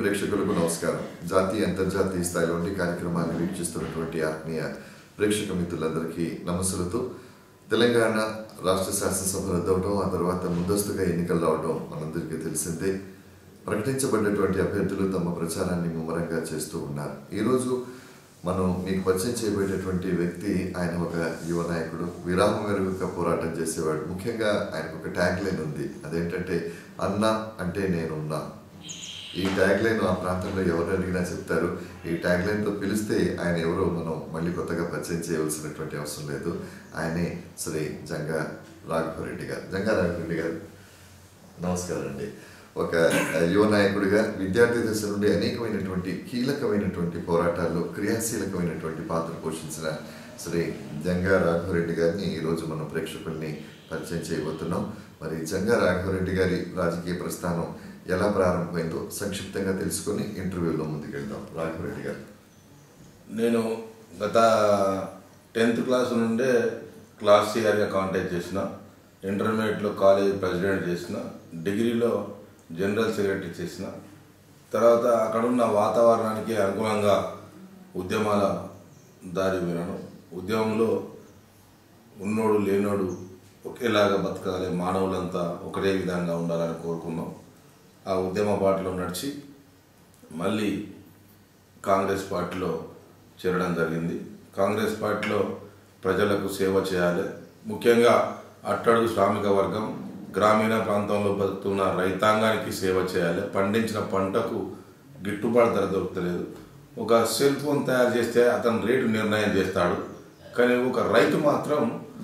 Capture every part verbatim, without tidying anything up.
ప్రేక్షకులకు నమస్కారం. జాతీయ అంతర్జాతీయ స్థాయిలోని కార్యక్రమాన్ని వీక్షిస్తున్నటువంటి ఆత్మీయ ప్రేక్షక మిత్రులందరికీ నమస్సులతో తెలంగాణ రాష్ట్ర శాసనసభ రద్దవడం, ఆ తర్వాత ముందస్తుగా ఎన్నికలు రావడం మనందరికీ తెలిసిందే. ప్రకటించబడినటువంటి అభ్యర్థులు తమ ప్రచారాన్ని ముమ్మరంగా చేస్తూ ఉన్నారు. ఈరోజు మనం మీకు పరిచయం చేయబడేటటువంటి వ్యక్తి, ఆయన ఒక యువ నాయకుడు, విరామం మెరుగుగా పోరాటం చేసేవాడు. ముఖ్యంగా ఆయనకు ఒక ట్యాగ్ లైన్ ఉంది, అదేంటంటే అన్న అంటే నేనున్నా. ఈ ట్యాగ్ లైన్ ఆ ప్రాంతంలో ఎవరు అడిగినా చెప్తారు. ఈ ట్యాగ్ లైన్తో పిలిస్తే ఆయన ఎవరో మనం మళ్ళీ కొత్తగా పరిచయం చేయవలసినటువంటి అవసరం లేదు. ఆయనే శ్రీ జంగా రాఘవ రెడ్డి గారు. జంగా రాఘవ రెడ్డి గారు నమస్కారం అండి. ఒక యువ నాయకుడిగా విద్యార్థి దశ నుండి అనేకమైనటువంటి కీలకమైనటువంటి పోరాటాల్లో క్రియాశీలకమైనటువంటి పాత్ర పోషించిన శ్రీ జంగా రాఘవ రెడ్డి గారిని ఈరోజు మనం ప్రేక్షకుల్ని పరిచయం చేయబోతున్నాం. మరి జంగా రాఘవ రెడ్డి గారి రాజకీయ ప్రస్థానం ఎలా ప్రారంభమైందో సంక్షిప్తంగా తెలుసుకొని ఇంటర్వ్యూలో ముందుకెళ్దాం. రాఘవ రెడ్డి గారు, నేను గత టెన్త్ క్లాస్ నుండే క్లాస్ సిఆర్గా కాంటాక్ట్ చేసిన, ఇంటర్మీడియట్లో కాలేజ్ ప్రెసిడెంట్ చేసిన, డిగ్రీలో జనరల్ సెక్రటరీ చేసిన. తర్వాత అక్కడున్న వాతావరణానికి అనుగుణంగా ఉద్యమాల దారి వినను. ఉద్యమంలో ఉన్నోడు లేనోడు ఒకేలాగా బతకాలి, మానవులంతా ఒకటే విధంగా ఉండాలని కోరుకున్నాం. ఆ ఉద్యమ బాటలో నడిచి మళ్ళీ కాంగ్రెస్ పార్టీలో చేరడం జరిగింది. కాంగ్రెస్ పార్టీలో ప్రజలకు సేవ చేయాలి, ముఖ్యంగా అట్టడుగు శ్రామిక వర్గం, గ్రామీణ ప్రాంతంలో బతుకుతున్న రైతాంగానికి సేవ చేయాలి. పండించిన పంటకు గిట్టుబాటు ధర దొరకలేదు. ఒక సెల్ ఫోన్ తయారు చేస్తే అతను రేటు నిర్ణయం చేస్తాడు, కానీ ఒక రైతు మాత్రం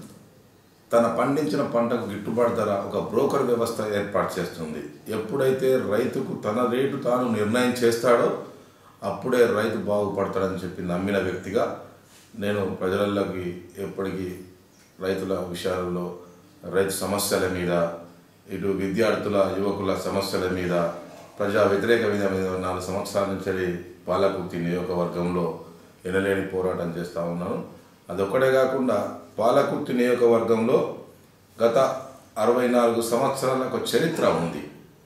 తన పండించిన పంటకు గిట్టుబాటు ధర ఒక బ్రోకర్ వ్యవస్థ ఏర్పాటు చేస్తుంది. ఎప్పుడైతే రైతుకు తన రేటు తాను నిర్ణయం చేస్తాడో అప్పుడే రైతు బాగుపడతాడని చెప్పి నమ్మిన వ్యక్తిగా నేను ప్రజలలోకి ఎప్పటికీ రైతుల విషయాలలో, రైతు సమస్యల మీద, ఇటు విద్యార్థుల యువకుల సమస్యల మీద, ప్రజా వ్యతిరేక మీద మీద నాలుగు సంవత్సరాల నుంచి పాలకుర్తి నియోజకవర్గంలో ఎనలేని పోరాటం చేస్తూ ఉన్నాను. అదొక్కడే కాకుండా పాలకుర్తి నియోజకవర్గంలో గత అరవై నాలుగు సంవత్సరాలకు చరిత్ర ఉంది.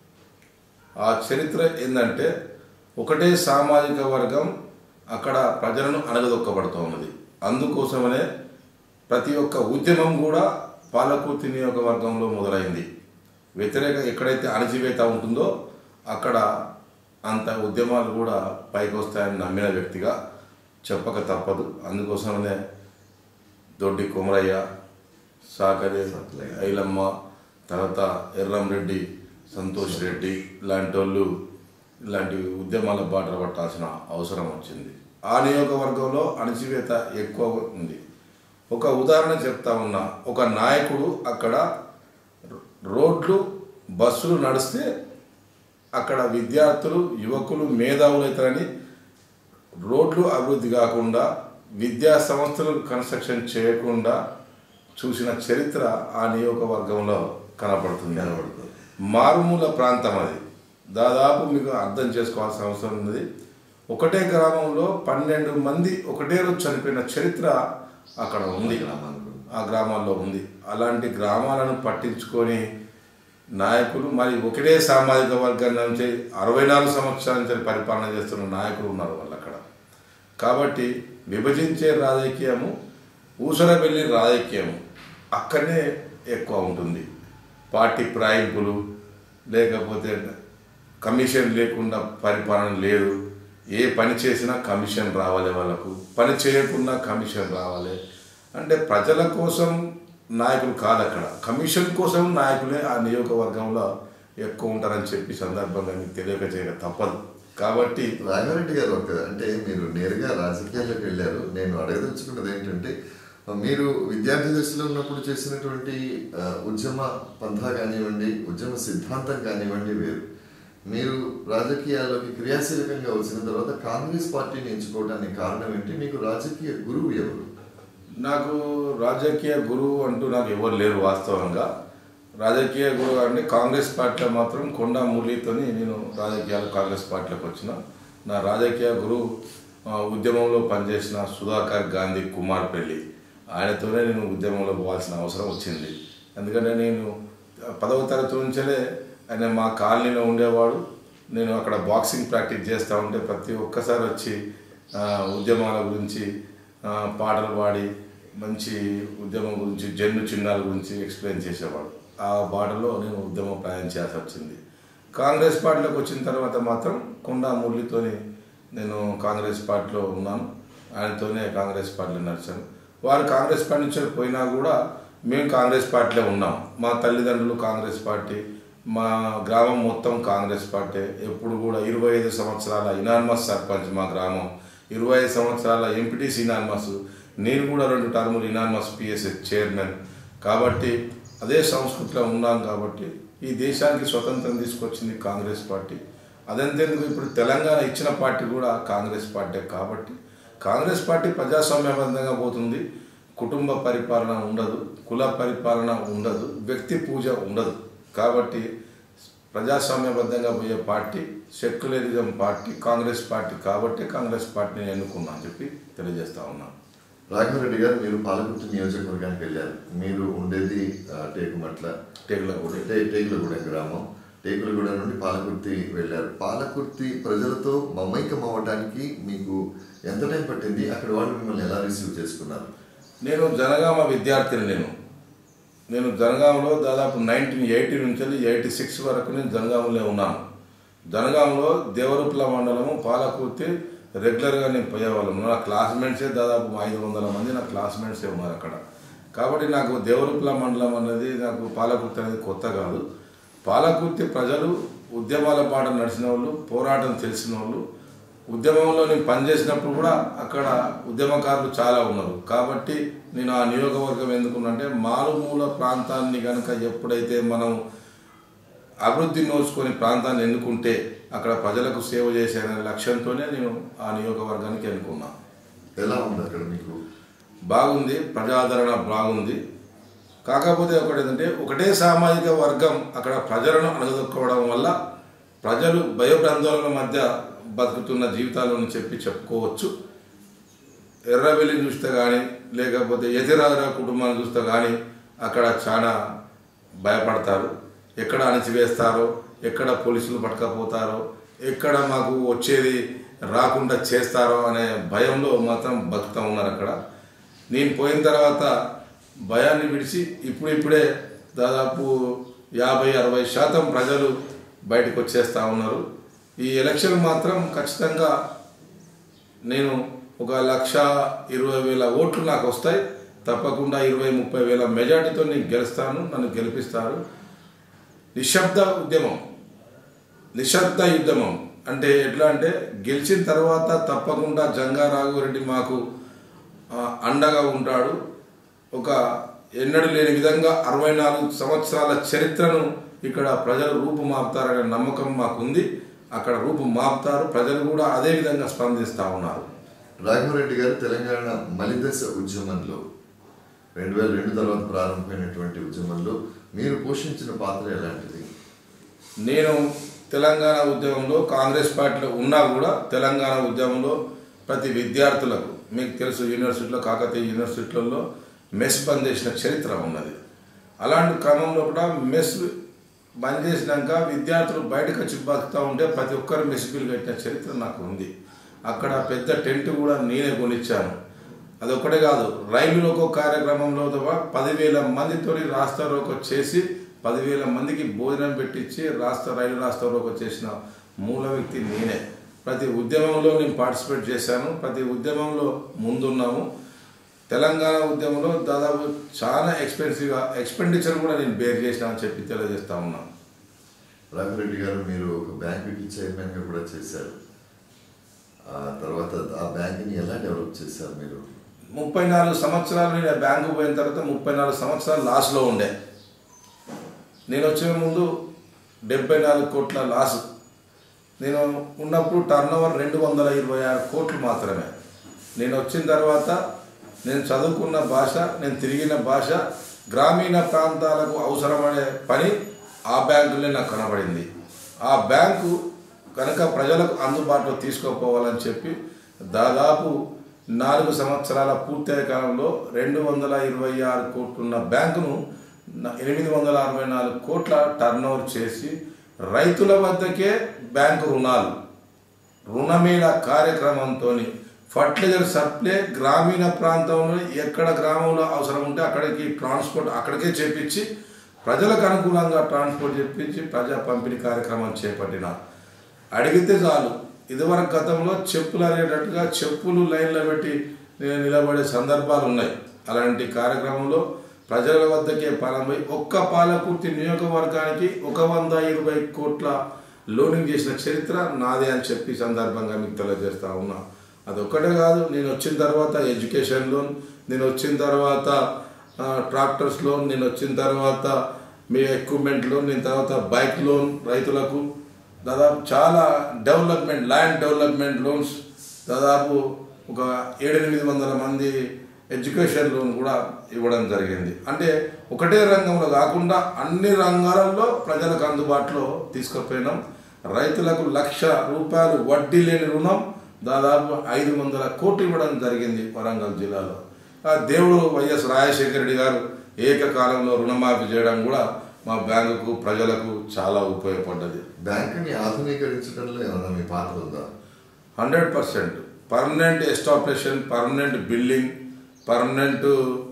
ఆ చరిత్ర ఏంటంటే ఒకటే సామాజిక వర్గం అక్కడ ప్రజలను అణగదొక్కబడుతూ ఉన్నది. అందుకోసమనే ప్రతి ఒక్క ఉద్యమం కూడా పాలకుర్తి నియోజకవర్గంలో మొదలైంది. వ్యతిరేక ఎక్కడైతే అణచివేత ఉంటుందో అక్కడ అంత ఉద్యమాలు కూడా పైకి వస్తాయని నమ్మిన వ్యక్తిగా చెప్పక తప్పదు. అందుకోసమనే దొడ్డి కొమరయ్య, సాకరే ఐలమ్మ, తర్వాత ఎర్రంరెడ్డి, సంతోష్ రెడ్డి ఇలాంటి వాళ్ళు ఇలాంటి ఉద్యమాల బాట పట్టాల్సిన అవసరం వచ్చింది. ఆ నియోజకవర్గంలో అణచివేత ఎక్కువ ఉంది. ఒక ఉదాహరణ చెప్తా ఉన్నా, ఒక నాయకుడు అక్కడ రోడ్లు బస్సులు నడిస్తే అక్కడ విద్యార్థులు యువకులు మేధావులు అవుతారని రోడ్లు అభివృద్ధి కాకుండా విద్యా సంస్థలు కన్స్ట్రక్షన్ చేయకుండా చూసిన చరిత్ర ఆ నియోజకవర్గంలో కనపడుతుంది. కనపడుతుంది మారుమూల ప్రాంతం అది. దాదాపు మీకు అర్థం చేసుకోవాల్సిన అవసరం ఉన్నది. ఒకటే గ్రామంలో పన్నెండు మంది ఒకటే రోజు చనిపోయిన చరిత్ర అక్కడ ఉంది, ఆ గ్రామాల్లో ఉంది. అలాంటి గ్రామాలను పట్టించుకొని నాయకులు, మరి ఒకటే సామాజిక వర్గం నుంచి అరవై నాలుగు సంవత్సరాల నుంచి పరిపాలన చేస్తున్న నాయకులు ఉన్నారు వాళ్ళు అక్కడ. కాబట్టి విభజించే రాజకీయము, ఊసరబెల్లి రాజకీయము అక్కడనే ఎక్కువ ఉంటుంది. పార్టీ ప్రాయింపులు, లేకపోతే కమిషన్ లేకుండా పరిపాలన లేదు. ఏ పని చేసినా కమిషన్ రావాలి, వాళ్ళకు పని చేయకుండా కమిషన్ రావాలి. అంటే ప్రజల కోసం నాయకులు కాదు, అక్కడ కమిషన్ కోసం నాయకులే ఆ నియోజకవర్గంలో ఎక్కువ ఉంటారని చెప్పి సందర్భంగా మీకు తెలియక చేయక తప్పదు. కాబట్టి రాఘవరెడ్డి గారు, ఒక అంటే మీరు నేరుగా రాజకీయాల్లోకి వెళ్ళారు. నేను అడగదలుచుకున్నది ఏంటంటే, మీరు విద్యార్థి దశలో ఉన్నప్పుడు చేసినటువంటి ఉద్యమ పంథా కానివ్వండి, ఉద్యమ సిద్ధాంతం కానివ్వండి వేరు. మీరు రాజకీయాల్లోకి క్రియాశీలకంగా వచ్చిన తర్వాత కాంగ్రెస్ పార్టీని ఎంచుకోవడానికి కారణం ఏంటి? మీకు రాజకీయ గురువు ఎవరు? నాకు రాజకీయ గురువు అంటూ నాకు ఎవరు లేరు వాస్తవంగా. రాజకీయ గురువు అంటే కాంగ్రెస్ పార్టీలో మాత్రం కొండా మురళితో నేను రాజకీయాలు కాంగ్రెస్ పార్టీలోకి వచ్చిన. నా రాజకీయ గురువు ఉద్యమంలో పనిచేసిన సుధాకర్ గాంధీ కుమార్ పెళ్ళి, ఆయనతోనే నేను ఉద్యమంలో పోవాల్సిన అవసరం వచ్చింది. ఎందుకంటే నేను పదవ తరగతి నుంచే ఆయన మా కాలనీలో ఉండేవాడు. నేను అక్కడ బాక్సింగ్ ప్రాక్టీస్ చేస్తూ ఉంటే ప్రతి ఒక్కసారి వచ్చి ఉద్యమాల గురించి పాటలు పాడి మంచి ఉద్యమం గురించి జన్ను చిహ్నాల గురించి ఎక్స్ప్లెయిన్ చేసేవాడు. ఆ బాటలో నేను ఉద్యమం ప్రయాణం చేయాల్సి వచ్చింది. కాంగ్రెస్ పార్టీలోకి వచ్చిన తర్వాత మాత్రం కొండా మురళితోని నేను కాంగ్రెస్ పార్టీలో ఉన్నాను. ఆయనతోనే కాంగ్రెస్ పార్టీలో నడిచాను. వారు కాంగ్రెస్ పార్టీ నుంచి పోయినా కూడా మేము కాంగ్రెస్ పార్టీలో ఉన్నాం. మా తల్లిదండ్రులు కాంగ్రెస్ పార్టీ, మా గ్రామం మొత్తం కాంగ్రెస్ పార్టీ. ఎప్పుడు కూడా ఇరవై ఐదు సంవత్సరాల ఇనాన్మస్ సర్పంచ్ మా గ్రామం, ఇరవై ఐదు సంవత్సరాల ఎంపీటీసీ ఇనాన్మస్, నేను కూడా రెండు టర్ములు ఇనాన్మస్ పిఎస్ఎస్ చైర్మన్. కాబట్టి అదే సంస్కృతిలో ఉన్నాం. కాబట్టి ఈ దేశానికి స్వతంత్రం తీసుకొచ్చింది కాంగ్రెస్ పార్టీ. అదంతేందుకు ఇప్పుడు తెలంగాణ ఇచ్చిన పార్టీ కూడా కాంగ్రెస్ పార్టీ. కాబట్టి కాంగ్రెస్ పార్టీ ప్రజాస్వామ్యబద్ధంగా పోతుంది. కుటుంబ పరిపాలన ఉండదు, కుల పరిపాలన ఉండదు, వ్యక్తి పూజ ఉండదు. కాబట్టి ప్రజాస్వామ్యబద్ధంగా పోయే party secularism party Congress party. కాబట్టి కాంగ్రెస్ పార్టీని ఎన్నుకున్నా అని చెప్పి తెలియజేస్తా ఉన్నాను. రాఘవరెడ్డి గారు, మీరు పాలకుర్తి నియోజకవర్గానికి వెళ్ళారు. మీరు ఉండేది టేకుమట్ల టేకులగూడెం టేకులగూడెం గ్రామం. టేకులగూడెం నుండి పాలకుర్తి వెళ్ళారు. పాలకుర్తి ప్రజలతో మమైకం అవ్వడానికి మీకు ఎంత టైం పట్టింది? అక్కడ వాళ్ళు మిమ్మల్ని ఎలా రిసీవ్ చేసుకున్నారు? నేను జనగామ విద్యార్థిని. నేను నేను జనగామలో దాదాపు నైన్టీన్ ఎయిటీ నుంచి ఎయిటీ సిక్స్ వరకు నేను జనగామలో ఉన్నాను. జనగామలో దేవరూపల మండలము పాలకుర్తి రెగ్యులర్గా నేను పోయేవాళ్ళము. నా క్లాస్మేట్సే దాదాపు ఐదు వందల మంది నా క్లాస్మేట్సే ఉన్నారు అక్కడ. కాబట్టి నాకు దేవరూపల మండలం అనేది, నాకు పాలకుర్తి అనేది కొత్త కాదు. పాలకుర్తి ప్రజలు ఉద్యమాల బాట నడిచిన వాళ్ళు, పోరాటం తెలిసిన వాళ్ళు. ఉద్యమంలో నేను పనిచేసినప్పుడు కూడా అక్కడ ఉద్యమకారులు చాలా ఉన్నారు. కాబట్టి నేను ఆ నియోజకవర్గం ఎందుకున్నంటే మారుమూల ప్రాంతాన్ని కనుక ఎప్పుడైతే మనం అభివృద్ధి నోచుకొని ప్రాంతాన్ని ఎన్నుకుంటే అక్కడ ప్రజలకు సేవ చేసే లక్ష్యంతోనే నేను ఆ నియోజకవర్గానికి ఎన్నుకున్నాను. ఎలా ఉంది అక్కడ మీకు? బాగుంది, ప్రజాదరణ బాగుంది. కాకపోతే ఒకటి ఏంటంటే ఒకటే సామాజిక వర్గం అక్కడ ప్రజలను అణగదొక్కోవడం వల్ల ప్రజలు భయభ్రాందోళన మధ్య బతుకుతున్న జీవితాలను చెప్పి చెప్పుకోవచ్చు. ఎర్రవెల్లిని చూస్తే కానీ లేకపోతే యతిరాజ కుటుంబాన్ని చూస్తే కానీ అక్కడ చాలా భయపడతారు. ఎక్కడ అణిచివేస్తారో, ఎక్కడ పోలీసులు పట్టుకపోతారో, ఎక్కడ మాకు వచ్చేది రాకుండా చేస్తారో అనే భయంలో మాత్రం బతుకుతూ ఉన్నారు అక్కడ. నేను పోయిన తర్వాత భయాన్ని విడిచి ఇప్పుడిప్పుడే దాదాపు యాభై అరవై శాతం ప్రజలు బయటకు వచ్చేస్తూ ఉన్నారు. ఈ ఎలక్షన్ మాత్రం ఖచ్చితంగా నేను ఒక లక్ష ఇరవై వేల ఓట్లు నాకు వస్తాయి. తప్పకుండా ఇరవై ముప్పై వేల మెజార్టీతో నేను గెలుస్తాను, నన్ను గెలిపిస్తారు. నిశ్శబ్ద ఉద్యమం, నిశ్శబ్ద యుద్ధమం అంటే ఎట్లా అంటే గెలిచిన తర్వాత తప్పకుండా జంగా రాఘవరెడ్డి మాకు అండగా ఉంటాడు. ఒక ఎన్నడూ లేని విధంగా అరవై నాలుగు సంవత్సరాల చరిత్రను ఇక్కడ ప్రజలు రూపుమాపుతారనే నమ్మకం మాకుంది. అక్కడ రూపు మాపుతారు. ప్రజలు కూడా అదే విధంగా స్పందిస్తూ ఉన్నారు. రాఘవరెడ్డి గారు, తెలంగాణ మలిదశ ఉద్యమంలో రెండు వేల రెండు తర్వాత ప్రారంభమైనటువంటి ఉద్యమంలో మీరు పోషించిన పాత్ర ఎలాంటిది? నేను తెలంగాణ ఉద్యమంలో కాంగ్రెస్ పార్టీలో ఉన్నా కూడా తెలంగాణ ఉద్యమంలో ప్రతి విద్యార్థులకు, మీకు తెలుసు యూనివర్సిటీలో కాకతీయ యూనివర్సిటీలలో మెస్ బంద్ చేసిన చరిత్ర ఉన్నది. అలాంటి క్రమంలో కూడా మెస్ బంద్ చేసినాక విద్యార్థులు బయటకు వచ్చి బతుకుతూ ఉంటే ప్రతి ఒక్కరు మెస్ బిల్ కట్టిన చరిత్ర నాకు ఉంది. అక్కడ పెద్ద టెంట్ కూడా నేనే కొనిచ్చాను. అదొక్కటే కాదు, రైలులోకో కార్యక్రమంలో పదివేల మందితో రాస్తా రోకో చేసి పదివేల మందికి భోజనం పెట్టించి రాస్తా రైలు రాస్తా రోకో చేసిన మూల వ్యక్తి నేనే. ప్రతి ఉద్యమంలో నేను పార్టిసిపేట్ చేశాను. ప్రతి ఉద్యమంలో ముందున్నాము. తెలంగాణ ఉద్యమంలో దాదాపు చాలా ఎక్స్పెన్సివ్గా ఎక్స్పెండిచర్ కూడా నేను బేర్ చేసినా అని చెప్పి తెలియజేస్తా ఉన్నాను. రాఘవరెడ్డి గారు, మీరు ఒక బ్యాంకుకి చైర్మన్గా కూడా చేశారు. ఆ తర్వాత ఆ బ్యాంకుని ఎలా డెవలప్ చేశారు మీరు? ముప్పై నాలుగు సంవత్సరాలు నేను బ్యాంకు పోయిన తర్వాత ముప్పై నాలుగు సంవత్సరాలు లాస్లో ఉండే. నేను వచ్చే ముందు డెబ్బై నాలుగు కోట్ల లాసు. నేను ఉన్నప్పుడు టర్న్ ఓవర్ రెండు వందల ఇరవై ఆరు కోట్లు మాత్రమే. నేను వచ్చిన తర్వాత నేను చదువుకున్న భాష, నేను తిరిగిన భాష, గ్రామీణ ప్రాంతాలకు అవసరమనే పని ఆ బ్యాంకులే నాకు కనబడింది. ఆ బ్యాంకు కనుక ప్రజలకు అందుబాటులో తీసుకోపోవాలని చెప్పి దాదాపు నాలుగు సంవత్సరాల పూర్తయ్యే కాలంలో రెండు వందల ఇరవై ఆరు కోట్లున్న బ్యాంకును ఎనిమిది వందల అరవై నాలుగు కోట్ల టర్న్ ఓవర్ చేసి రైతుల వద్దకే బ్యాంకు రుణాలు, రుణమేళ కార్యక్రమంతో ఫర్టిలైజర్ సప్లై గ్రామీణ ప్రాంతంలో ఎక్కడ గ్రామంలో అవసరం ఉంటే అక్కడికి ట్రాన్స్పోర్ట్ అక్కడికే చేపించి ప్రజలకు అనుకూలంగా ట్రాన్స్పోర్ట్ చేపించి ప్రజా పంపిణీ కార్యక్రమం చేపట్టిన. అడిగితే చాలు, ఇదివరకు గతంలో చెప్పులు అనేటట్టుగా చెప్పులు లైన్లో పెట్టి నిలబడే సందర్భాలు ఉన్నాయి. అలాంటి కార్యక్రమంలో ప్రజల వద్దకే పాలనపై ఒక్క పాలకుర్తి నియోజకవర్గానికి ఒక వంద ఇరవై కోట్ల లోనింగ్ చేసిన చరిత్ర నాదే అని చెప్పి సందర్భంగా మీకు తెలియజేస్తా ఉన్నా. అదొక్కటే కాదు, నేను వచ్చిన తర్వాత ఎడ్యుకేషన్ లోన్, నేను వచ్చిన తర్వాత ట్రాక్టర్స్ లోన్, నేను వచ్చిన తర్వాత మీ ఎక్విప్మెంట్ లోన్, నేను తర్వాత బైక్ లోన్ రైతులకు, దాదాపు చాలా డెవలప్మెంట్ ల్యాండ్ డెవలప్మెంట్ లోన్స్ దాదాపు ఒక ఏడెనిమిది వందల మంది ఎడ్యుకేషన్ లోన్ కూడా ఇవ్వడం జరిగింది. అంటే ఒకటే రంగంలో కాకుండా అన్ని రంగాలలో ప్రజలకు అందుబాటులో తీసుకుపోయినాం. రైతులకు లక్ష రూపాయలు వడ్డీ లేని రుణం దాదాపు ఐదు వందల కోట్లు ఇవ్వడం జరిగింది వరంగల్ జిల్లాలో. దేవుడు వైఎస్ రాజశేఖర రెడ్డి గారు ఏకకాలంలో రుణమాఫీ చేయడం కూడా మా బ్యాంకుకు ప్రజలకు చాలా ఉపయోగపడ్డది. బ్యాంకుని ఆధునీకరించడంలో ఏమన్నా మీ పాత్ర ఉందా? Hundred percent permanent establishment, permanent building, permanent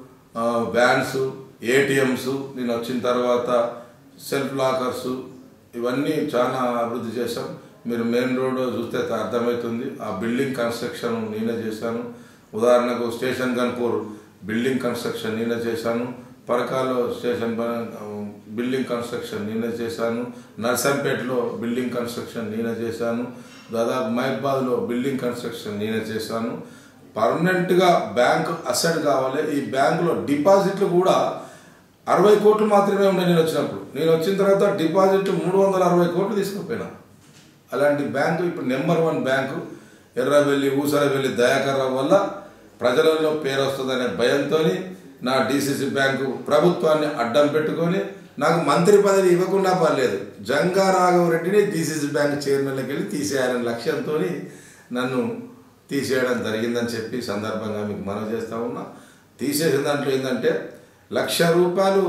vans, ATMs, నేను వచ్చిన తర్వాత సెల్ఫ్ లాకర్స్, ఇవన్నీ చాలా అభివృద్ధి చేశాం. మీరు మెయిన్ రోడ్ చూస్తే అర్థమవుతుంది. ఆ బిల్డింగ్ కన్స్ట్రక్షన్ నేనే చేశాను. ఉదాహరణకు స్టేషన్ గన్పూర్ బిల్డింగ్ కన్స్ట్రక్షన్ నేనే చేశాను. పరకాలో స్టేషన్ బిల్డింగ్ కన్స్ట్రక్షన్ నేనే చేశాను. నర్సంపేటలో బిల్డింగ్ కన్స్ట్రక్షన్ నేనే చేశాను. దాదాపు మహబాద్లో బిల్డింగ్ కన్స్ట్రక్షన్ నేనే చేశాను. పర్మనెంట్గా బ్యాంకు అసెట్ కావాలి. ఈ బ్యాంకులో డిపాజిట్లు కూడా అరవై కోట్లు మాత్రమే ఉన్నాయి నేను వచ్చినప్పుడు. నేను వచ్చిన తర్వాత డిపాజిట్లు మూడు వందల అరవై కోట్లు తీసుకుపోయినా. అలాంటి బ్యాంకు ఇప్పుడు నెంబర్ వన్ బ్యాంకు. ఎర్రవెల్లి ఊసరవెల్లి దయాకర్ రావు వల్ల ప్రజలలో పేరు వస్తుందనే భయంతో నా డీసీసీ బ్యాంకు ప్రభుత్వాన్ని అడ్డం పెట్టుకొని నాకు మంత్రి పదవి ఇవ్వకుండా పర్లేదు, జంగా రాఘవ రెడ్డిని డీసీసీ బ్యాంక్ చైర్మన్లోకి వెళ్ళి తీసేయాలనే లక్ష్యంతో నన్ను తీసేయడం జరిగిందని చెప్పి సందర్భంగా మీకు మనవి చేస్తూ ఉన్నా. తీసేసిన దాంట్లో ఏంటంటే లక్ష రూపాయలు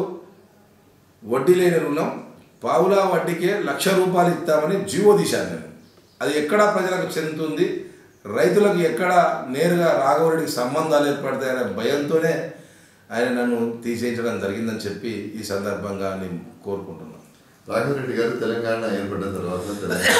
వడ్డీ లేని రుణం పావులా వడ్డీకే లక్ష రూపాయలు ఇస్తామని జీవో తీశాను నేను. అది ఎక్కడా ప్రజలకు చెందుతుంది, రైతులకు ఎక్కడ నేరుగా రాఘవరెడ్డికి సంబంధాలు ఏర్పడతాయనే భయంతోనే ఆయన నన్ను తీసేయించడం జరిగిందని చెప్పి ఈ సందర్భంగా నేను కోరుకుంటున్నాను. రాఘవరెడ్డి గారు తెలంగాణ ఏర్పడ్డ తర్వాత తెలంగాణ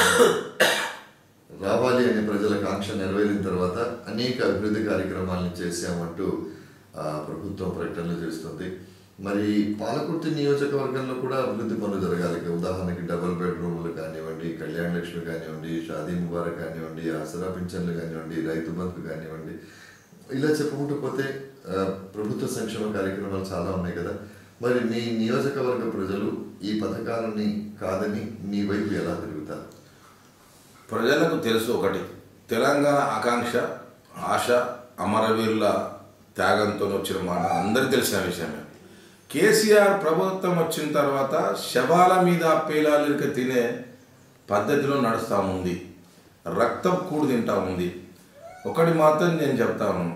రావాలి అనే ప్రజల కాంక్ష నెరవేరిన తర్వాత అనేక అభివృద్ధి కార్యక్రమాలను చేశామంటూ ప్రభుత్వం ప్రకటనలు చేస్తుంది. మరి పాలకుర్తి నియోజకవర్గంలో కూడా అభివృద్ధి పనులు జరగాలి. ఉదాహరణకి డబుల్ బెడ్రూమ్లు కానివ్వండి, కళ్యాణ లక్ష్మి కానివ్వండి, షాదీ ముబారక్ కానివ్వండి, ఆసరా పింఛన్లు కానివ్వండి, రైతు బంధు కానివ్వండి, ఇలా చెప్పుకుంటూ పోతే ప్రభుత్వ సంక్షేమ కార్యక్రమాలు చాలా ఉన్నాయి కదా. మరి మీ నియోజకవర్గ ప్రజలు ఈ పథకాలని కాదని మీ వైపు ఎలా తిరుగుతారు? ప్రజలకు తెలుసు ఒకటి, తెలంగాణ ఆకాంక్ష, ఆశ, అమరవీరుల త్యాగంతో వచ్చిన మాట అందరికీ తెలిసిన విషయమే. కేసీఆర్ ప్రభుత్వం వచ్చిన తర్వాత శవాల మీద పేలాలిక తినే పద్ధతిలో నడుస్తూ ఉంది, రక్తం కూడు తింటా ఉంది. ఒకటి మాత్రం నేను చెప్తాను,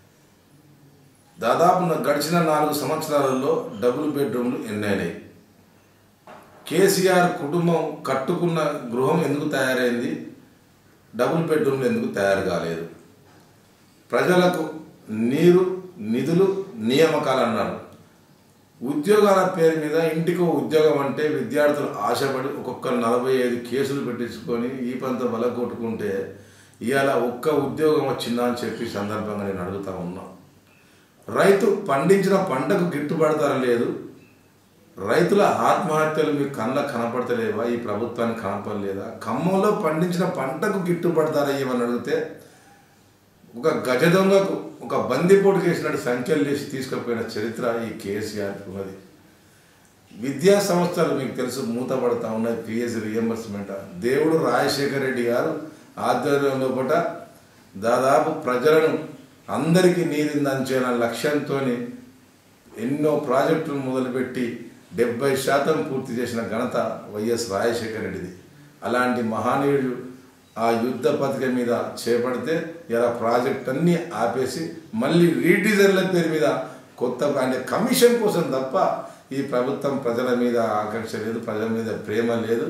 దాదాపు గడిచిన నాలుగు సంవత్సరాలలో డబుల్ బెడ్రూమ్లు ఎన్నైనాయి. కేసీఆర్ కుటుంబం కట్టుకున్న గృహం ఎందుకు తయారైంది, డబుల్ బెడ్రూమ్లు ఎందుకు తయారు కాలేదు? ప్రజలకు నీరు, నిధులు, నియామకాలు అన్నారు. ఉద్యోగాల పేరు మీద ఇంటికి ఉద్యోగం అంటే విద్యార్థులు ఆశపడి ఒక్కొక్క నలభై ఐదు కేసులు పెట్టించుకొని ఈ పంత బల కొట్టుకుంటే ఇవాళ ఒక్క ఉద్యోగం వచ్చిందా అని చెప్పి సందర్భంగా నేను అడుగుతా ఉన్నా. రైతు పండించిన పంటకు గిట్టుబడతారా లేదు, రైతుల ఆత్మహత్యలు మీకు కళ్ళకు కనపడతలేవా, ఈ ప్రభుత్వానికి కనపడలేదా? ఖమ్మంలో పండించిన పంటకు గిట్టుబడతారా ఏమని అడిగితే ఒక గజ దొంగకు ఒక బందిపోటు చేసినట్టు సంఖ్యలు చేసి తీసుకుపోయిన చరిత్ర ఈ కేసీఆర్ ఉన్నది. విద్యా సంస్థలు మీకు తెలుసు మూతపడతా ఉన్నాయి, ఫీజు రియంబర్స్మెంట్. దేవుడు రాజశేఖర రెడ్డి గారు ఆధ్వర్యంలో పూట దాదాపు ప్రజలను అందరికీ నీరిందంచేన లక్ష్యంతో ఎన్నో ప్రాజెక్టులు మొదలుపెట్టి డెబ్బై శాతం పూర్తి చేసిన ఘనత వైఎస్ రాజశేఖర రెడ్డిది. అలాంటి మహానీయుడు ఆ యుద్ధ పథకం మీద చేపడితే ఇలా ప్రాజెక్ట్ అన్నీ ఆపేసి మళ్ళీ రీడిజైన్ల పేరు మీద కొత్త అంటే కమిషన్ కోసం తప్ప ఈ ప్రభుత్వం ప్రజల మీద ఆకాంక్ష లేదు, ప్రజల మీద ప్రేమ లేదు.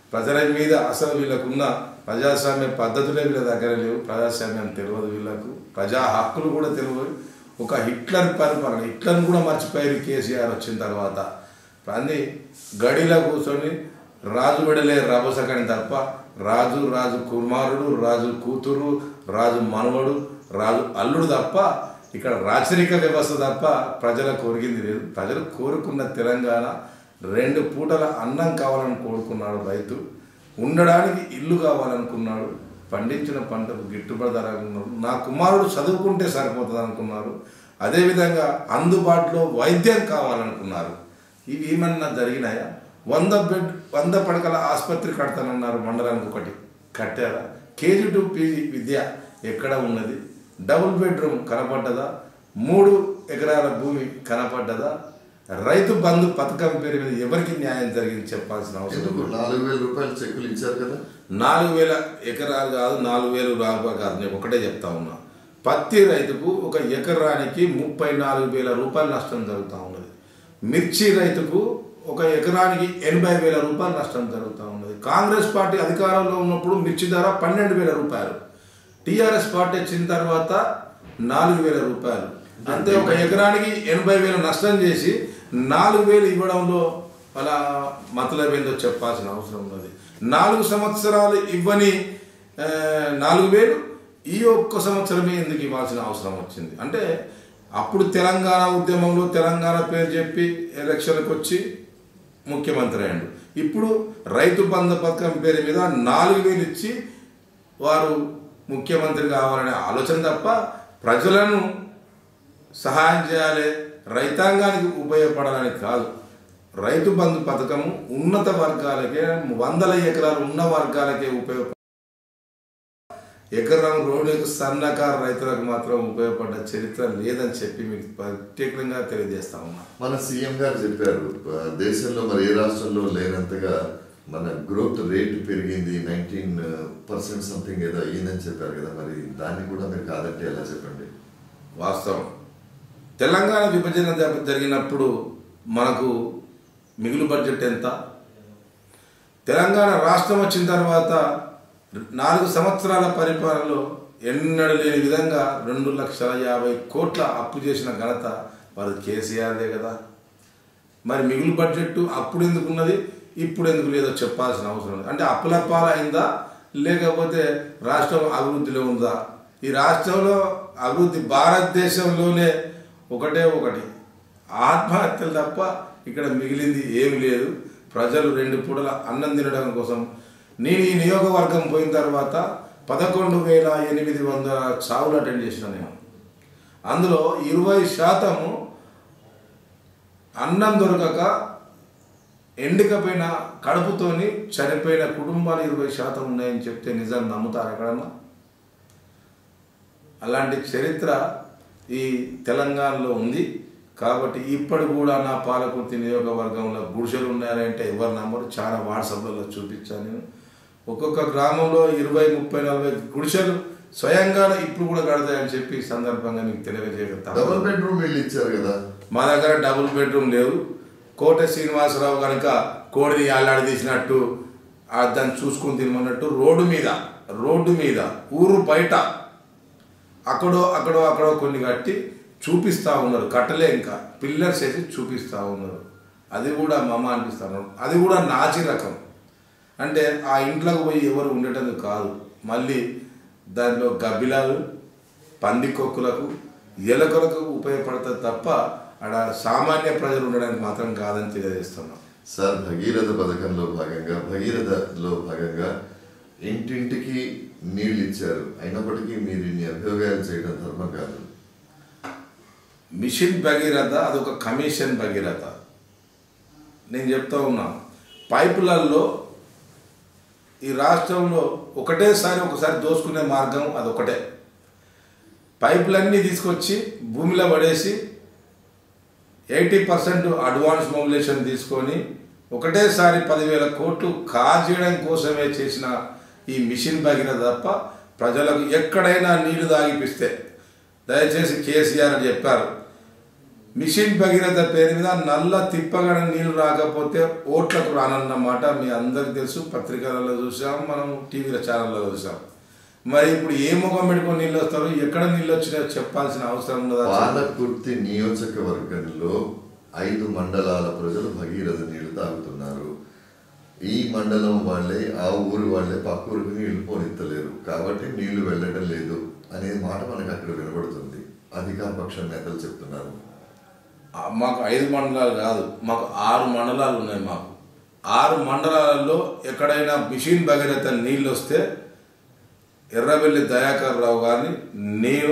ప్రజల మీద అసలు వీళ్ళకున్న ప్రజాస్వామ్య పద్ధతులే వీళ్ళ దగ్గర లేవు. ప్రజాస్వామ్యం తెలియదు వీళ్ళకు, ప్రజా హక్కులు కూడా తెలియదు. ఒక హిట్లర్ పరిపాలన, హిట్లర్ని కూడా మర్చిపోయారు కేసీఆర్ వచ్చిన తర్వాత. అన్ని గడిలో కూర్చొని రాజు వెడలే రభసకని తప్ప రాజు రాజు కుమారుడు, రాజు కూతురు, రాజు మనవడు, రాజు అల్లుడు తప్ప ఇక్కడ రాచరిక వ్యవస్థ తప్ప ప్రజల కోరికింది లేదు. ప్రజలు కోరుకున్న తెలంగాణ రెండు పూటల అన్నం కావాలని కోరుకున్నాడు రైతు, ఉండడానికి ఇల్లు కావాలనుకున్నాడు, పండించిన పంటకు గిట్టుబాటు ధర అనుకున్నాడు, నా కుమారుడు చదువుకుంటే సరిపోతుంది అనుకున్నారు, అదేవిధంగా అందుబాటులో వైద్యం కావాలనుకున్నారు. ఇవి ఏమన్నా జరిగినాయా? వంద బెడ్ వంద పడకల ఆసుపత్రి కడతానన్నారు, మండలానికి ఒకటి కట్టారా? కేజీ టు పీజీ విద్య ఎక్కడ ఉన్నది? డబుల్ బెడ్రూమ్ కనపడ్డదా? మూడు ఎకరాల భూమి కనపడ్డదా? రైతు బంధు పథకం పేరు మీద ఎవరికి న్యాయం జరిగింది చెప్పాల్సిన అవసరం. నాలుగు వేల రూపాయలు చెక్కులు ఇచ్చారు కదా. నాలుగు వేల ఎకరాలు కాదు, నాలుగు వేలు రూపాయలు కాదు, నేను ఒకటే చెప్తా ఉన్నా. పత్తి రైతుకు ఒక ఎకరానికి ముప్పై నాలుగు వేల రూపాయలు నష్టం జరుగుతూ ఉన్నది. మిర్చి రైతుకు ఒక ఎకరానికి ఎనభై వేల రూపాయలు నష్టం జరుగుతూ ఉన్నది. కాంగ్రెస్ పార్టీ అధికారంలో ఉన్నప్పుడు మిర్చి ధర పన్నెండు వేల రూపాయలు, టీఆర్ఎస్ పార్టీ వచ్చిన తర్వాత నాలుగు వేల రూపాయలు. అంతే, ఒక ఎకరానికి ఎనభై వేలు నష్టం చేసి నాలుగు వేలు ఇవ్వడంలో అలా మతలబేందో చెప్పాల్సిన అవసరం ఉన్నది. నాలుగు సంవత్సరాలు ఇవ్వని నాలుగు వేలు ఈ ఒక్క సంవత్సరమే ఎందుకు ఇవ్వాల్సిన అవసరం వచ్చింది అంటే, అప్పుడు తెలంగాణ ఉద్యమంలో తెలంగాణ పేరు చెప్పి ఎలక్షన్లకు వచ్చి ముఖ్యమంత్రి అయ్యాడు. ఇప్పుడు రైతు బంధు పథకం పేరు మీద నాలుగు వేలు ఇచ్చి వారు ముఖ్యమంత్రి కావాలనే ఆలోచన తప్ప ప్రజలను సహాయం చేయాలి, రైతాంగానికి ఉపయోగపడాలని కాదు. రైతు బంధు పథకం ఉన్నత వర్గాలకే, వందల ఎకరాలు ఉన్న వర్గాలకే ఉపయోగపడ, ఎకరం రోడ్డుకు సన్నకారు రైతులకు మాత్రం ఉపయోగపడ్డ చరిత్ర లేదని చెప్పి మీకు ప్రత్యేకంగా తెలియజేస్తా ఉన్నా. మన సీఎం గారు చెప్పారు, దేశంలో మరి ఏ రాష్ట్రంలో లేనంతగా మన గ్రోత్ రేట్ పెరిగింది, నైన్టీన్ పర్సెంట్ సంథింగ్ ఏదో అయ్యిందని చెప్పారు కదా. మరి దాన్ని కూడా మీరు కాదంటే ఎలా చెప్పండి? వాస్తవం, తెలంగాణ విభజన జరిగినప్పుడు మనకు మిగులు బడ్జెట్ ఎంత? తెలంగాణ రాష్ట్రం వచ్చిన తర్వాత నాలుగు సంవత్సరాల పరిపాలనలో ఎన్నడూ లేని విధంగా రెండు లక్షల యాభై కోట్ల అప్పు చేసిన ఘనత వారు కేసీఆర్దే కదా. మరి మిగులు బడ్జెట్ అప్పుడు ఎందుకున్నది, ఇప్పుడు ఎందుకు లేదో చెప్పాల్సిన అవసరం ఉంది. అంటే అప్పుల పాలైందా లేకపోతే రాష్ట్రం అభివృద్ధిలో ఉందా? ఈ రాష్ట్రంలో అభివృద్ధి భారతదేశంలోనే ఒకటే ఒకటి ఆత్మహత్యలు తప్ప ఇక్కడ మిగిలింది ఏమి లేదు. ప్రజలు రెండు పూటల అన్నం తినడం కోసం నేను ఈ నియోగవర్గం పోయిన తర్వాత పదకొండు వేల ఎనిమిది వందల చావులు అటెండ్ చేసిన నేను. అందులో ఇరవై శాతము అన్నం దొరకక ఎండికపోయిన కడుపుతోని చనిపోయిన కుటుంబాలు ఇరవై శాతం ఉన్నాయని చెప్తే నిజం నమ్ముతారు ఎక్కడన్నా? అలాంటి చరిత్ర ఈ తెలంగాణలో ఉంది. కాబట్టి ఇప్పుడు కూడా నా పాలకుర్తి నియోజకవర్గంలో గుడిసెలు ఉన్నాయంటే ఎవరు నమ్మరు. చాలా వాట్సాప్లలో చూపించాను నేను. ఒక్కొక్క గ్రామంలో ఇరవై ముప్పై నలభై గుడిసెలు స్వయంగా ఇప్పుడు కూడా కడతాయని చెప్పి ఈ సందర్భంగా మీకు తెలియజేయగలుగుతాను. డబుల్ బెడ్రూమ్ ఇల్లు ఇచ్చారు కదా. మా దగ్గర డబుల్ బెడ్రూమ్ లేవు. కోట శ్రీనివాసరావు కనుక కోడిని ఆలాడి తీసినట్టు దాన్ని చూసుకుని తినమన్నట్టు రోడ్డు మీద రోడ్డు మీద ఊరు బయట అక్కడో అక్కడో అక్కడో కొన్ని కట్టి చూపిస్తూ ఉన్నారు. కట్టలే ఇంకా పిల్లర్స్ వేసి చూపిస్తూ ఉన్నారు. అది కూడా మమ్మ అనిపిస్తున్నారు. అది కూడా నాచి రకం. అంటే ఆ ఇంట్లోకి పోయి ఎవరు ఉండేటందుకు కాదు. మళ్ళీ దానిలో గబ్బిలాలు పందికొక్కులకు ఎలకలకు ఉపయోగపడుతుంది తప్ప అక్కడ సామాన్య ప్రజలు ఉండడానికి మాత్రం కాదని తెలియజేస్తున్నాం. సార్, భగీరథ పథకంలో భాగంగా భగీరథలో భాగంగా ఇంటింటికి నీళ్ళు ఇచ్చారు. అయినప్పటికీ మీరు ఇన్ని అభియోగాలు చేయడం ధర్మం కాదు. మిషన్ భగీరథ అదొక కమిషన్ భగీరథ. నేను చెప్తా ఉన్నా, పైపులలో ఈ రాష్ట్రంలో ఒకటేసారి ఒకసారి దోసుకునే మార్గం అదొకటే. పైపులన్నీ తీసుకొచ్చి భూమిలో పడేసి ఎయిటీ పర్సెంట్ అడ్వాన్స్ మొబిలేషన్ తీసుకొని ఒకటేసారి పదివేల కోట్లు కాజేయడం కోసమే చేసిన ఈ మిషన్ భగీరథ తప్ప ప్రజలకు ఎక్కడైనా నీళ్లు తాగిపిస్తే, దయచేసి కేసీఆర్ చెప్పారు, మిషన్ భగీరథ పేరు మీద నల్ల తిప్పగడ నీళ్ళు రాకపోతే ఓట్లకు రానన్నమాట మీ అందరికి తెలుసు. పత్రికలలో చూసాం, మనం టీవీల ఛానళ్ళలో చూసాం. మరి ఇప్పుడు ఏ ముఖం పెట్టుకొని నీళ్ళు వస్తారు, ఎక్కడ నీళ్ళు వచ్చినా చెప్పాల్సిన అవసరం ఉన్నదా? పాలకుర్తి నియోజకవర్గంలో ఐదు మండలాల ప్రజలు భగీరథ నీళ్లు తాగుతున్నారు. ఈ మండలం వాళ్ళే, ఆ ఊరు వాళ్ళే పక్క ఊరికి నీళ్లు పోనెత్తలేరు, కాబట్టి నీళ్లు వెళ్ళడం లేదు అనే మాట మనకు అక్కడ వినబడుతుంది. అధికార పక్ష నేతలు చెప్తున్నారు. మాకు ఐదు మండలాలు కాదు, మాకు ఆరు మండలాలు ఉన్నాయి. మాకు ఆరు మండలాలలో ఎక్కడైనా మిషన్ భగీరథ నీళ్ళు వస్తే ఎర్రబెల్లి దయాకర్ రావు గారిని నేను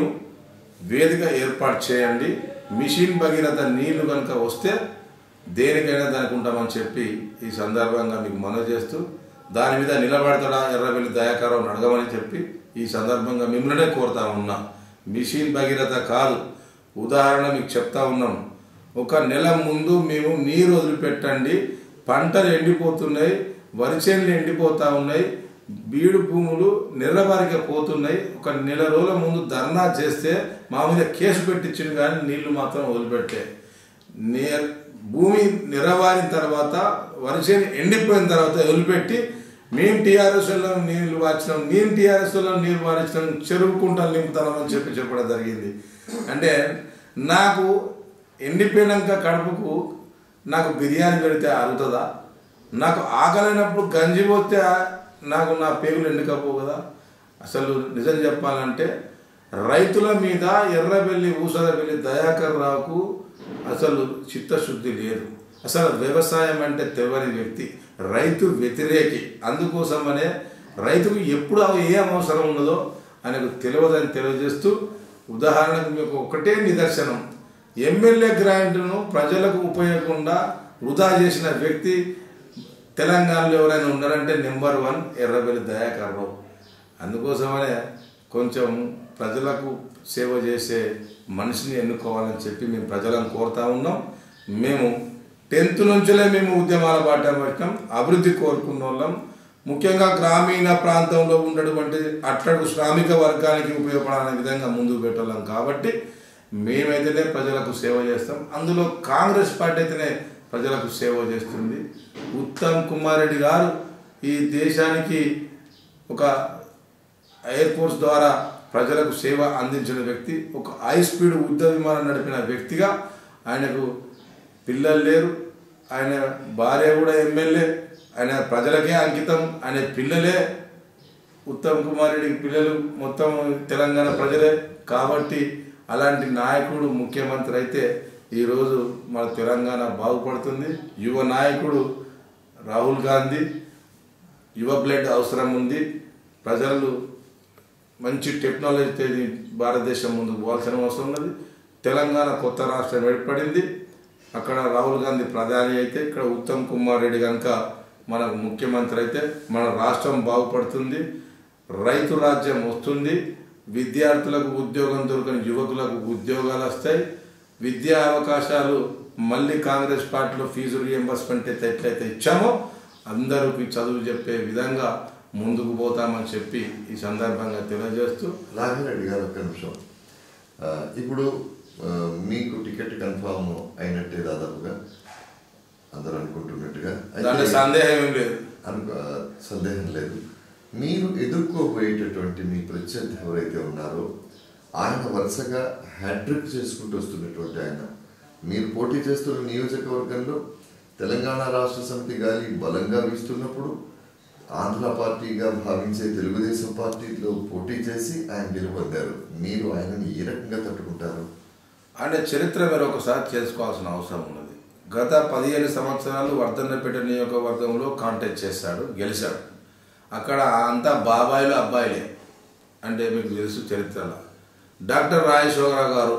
వేదిక ఏర్పాటు చేయండి, మిషన్ భగీరథ నీళ్లు కనుక వస్తే దేనికైనా దానికి ఉంటామని చెప్పి ఈ సందర్భంగా మీకు మనవి చేస్తూ, దాని మీద నిలబడతాడా ఎర్రబెల్లి దయాకర్ రావుని అడగమని చెప్పి ఈ సందర్భంగా మిమ్మల్నే కోరుతా ఉన్నా. మిషన్ భగీరథ కాదు, ఉదాహరణ మీకు చెప్తా ఉన్నాం. ఒక నెల ముందు మేము నీరు వదిలిపెట్టండి, పంటలు ఎండిపోతున్నాయి, వరి చేనులు ఎండిపోతూ ఉన్నాయి, బీడు భూములు నిర్రబారిగా పోతున్నాయి. ఒక నెల రోజుల ముందు ధర్నా చేస్తే మా మీద కేసు పెట్టించింది, కానీ నీళ్లు మాత్రం వదిలిపెట్టే. నే భూమి నిర్రబారిన తర్వాత వరి చేను ఎండిపోయిన తర్వాత వదిలిపెట్టి మేము టీఆర్ఎస్లో నీళ్లు వార్చినాం, మేము టీఆర్ఎస్లో నీళ్ళు వారించినాం, చెరువు కుంటలు నింపుతామని చెప్పి చెప్పడం జరిగింది. అంటే నాకు ఎండిపోయినాక కడుపుకు నాకు బిర్యానీ పెడితే అరుగుతుందా? నాకు ఆకలినప్పుడు గంజి పోతే నాకు నా పేగులు ఎండుకపోవు కదా? అసలు నిజం చెప్పాలంటే రైతుల మీద ఎర్రబెల్లి ఊసరబెల్లి దయాకర్ రావుకు అసలు చిత్తశుద్ధి లేదు. అసలు వ్యవసాయం అంటే తెవని వ్యక్తి, రైతు వ్యతిరేకి. అందుకోసమనే రైతుకు ఎప్పుడు ఏ అవసరం ఉన్నదో ఆయనకు తెలియదని తెలియజేస్తూ, ఉదాహరణకు మీకు ఒకటే నిదర్శనం, ఎమ్మెల్యే గ్రాంట్ను ప్రజలకు ఉపయోగకుండా వృధా చేసిన వ్యక్తి తెలంగాణలో ఎవరైనా ఉన్నారంటే నెంబర్ వన్ ఎర్రబెల్లి దయాకర్ రావు. అందుకోసమనే కొంచెం ప్రజలకు సేవ చేసే మనిషిని ఎన్నుకోవాలని చెప్పి మేము ప్రజలను కోరుతా ఉన్నాం. మేము టెన్త్ నుంచిలే మేము ఉద్యమాల బాట పట్టినాం, అభివృద్ధి కోరుకున్న వాళ్ళం. ముఖ్యంగా గ్రామీణ ప్రాంతంలో ఉన్నటువంటి అట్టడుగు శ్రామిక వర్గానికి ఉపయోగపడాలనే విధంగా ముందుకు పెట్టాం. కాబట్టి మేమైతేనే ప్రజలకు సేవ చేస్తాం. అందులో కాంగ్రెస్ పార్టీ అయితేనే ప్రజలకు సేవ చేస్తుంది. ఉత్తమ్ కుమార్ రెడ్డి గారు ఈ దేశానికి ఒక ఎయిర్ ఫోర్స్ ద్వారా ప్రజలకు సేవ అందించిన వ్యక్తి, ఒక హై స్పీడ్ యుద్ధ విమానం నడిపిన వ్యక్తిగా ఆయనకు పిల్లలు లేరు, ఆయన భార్య కూడా ఎమ్మెల్యే, ఆయన ప్రజలకే అంకితం, ఆయన పిల్లలే ఉత్తమ్ కుమార్ రెడ్డికి పిల్లలు మొత్తం తెలంగాణ ప్రజలే. కాబట్టి అలాంటి నాయకుడు ముఖ్యమంత్రి అయితే ఈరోజు మన తెలంగాణ బాగుపడుతుంది. యువ నాయకుడు రాహుల్ గాంధీ, యువ బ్లడ్ అవసరం ఉంది. ప్రజలు మంచి టెక్నాలజీతో భారతదేశం ముందుకు పోవాల్సిన అవసరం ఉన్నది. తెలంగాణ కొత్త రాష్ట్రం ఏర్పడింది, అక్కడ రాహుల్ గాంధీ ప్రధాని అయితే ఇక్కడ ఉత్తమ్ కుమార్ రెడ్డి కనుక మనకు ముఖ్యమంత్రి అయితే మన రాష్ట్రం బాగుపడుతుంది, రైతు రాజ్యం వస్తుంది, విద్యార్థులకు ఉద్యోగం దొరకని యువకులకు ఉద్యోగాలు వస్తాయి, విద్యా అవకాశాలు మళ్ళీ కాంగ్రెస్ పార్టీలో ఫీజు రియంబర్స్మెంట్ అయితే ఎట్లయితే ఇచ్చామో అందరికీ చదువు చెప్పే విధంగా ముందుకు పోతామని చెప్పి ఈ సందర్భంగా తెలియజేస్తూ. రాఘవరెడ్డి గారు ఒక్క నిమిషం, ఇప్పుడు మీకు టికెట్ కన్ఫామ్ అయినట్టే దాదాపుగా అందరూ అనుకుంటున్నట్టుగా, దాంట్లో సందేహం ఏం లేదు, అనుకో సందేహం లేదు. మీరు ఎదుర్కోబోయేటటువంటి మీ ప్రత్యర్థి ఎవరైతే ఉన్నారో ఆయన వరుసగా హ్యాట్రిక్ చేసుకుంటూ వస్తున్నటువంటి ఆయన, మీరు పోటీ చేస్తున్న నియోజకవర్గంలో తెలంగాణ రాష్ట్ర సమితి గాలి బలంగా వీస్తున్నప్పుడు ఆంధ్ర పార్టీగా భావించే తెలుగుదేశం పార్టీలో పోటీ చేసి ఆయన గెలుపొందారు. మీరు ఆయనని ఏ రకంగా తట్టుకుంటారు? అంటే చరిత్ర మీరు ఒకసారి చేసుకోవాల్సిన అవసరం ఉన్నది. గత పదిహేను సంవత్సరాలు వర్ధన్నపేట నియోజకవర్గంలో కాంటెస్ట్ చేశాడు, గెలిచాడు. అక్కడ అంతా బాబాయిలు అబ్బాయిలే, అంటే మీకు తెలుసు చరిత్రలో. డాక్టర్ రాజేశ్వరరావు గారు,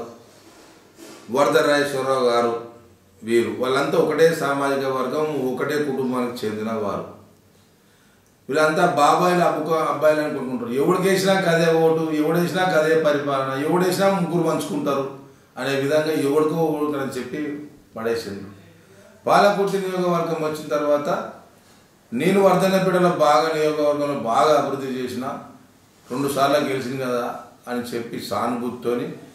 వరద రాజేశ్వరరావు గారు, వీరు వాళ్ళంతా ఒకటే సామాజిక వర్గం, ఒకటే కుటుంబానికి చెందిన వారు. వీళ్ళంతా బాబాయిలు అబ్బుకో అబ్బాయిలు అనుకుంటుంటారు. ఎవడికేసినా కదే ఓటు, ఎవడేసినా కదే పరిపాలన, ఎవడేసినా ముగ్గురు పంచుకుంటారు అనే విధంగా ఎవడికో ఓడుకని చెప్పి పడేసింది. పాలకుర్తి నియోజకవర్గం వచ్చిన తర్వాత నేను వర్ధన్నపేటలో బాగా నియోజకవర్గంలో బాగా అభివృద్ధి చేసిన, రెండు సార్లు గెలిచింది కదా అని చెప్పి సానుభూతితోని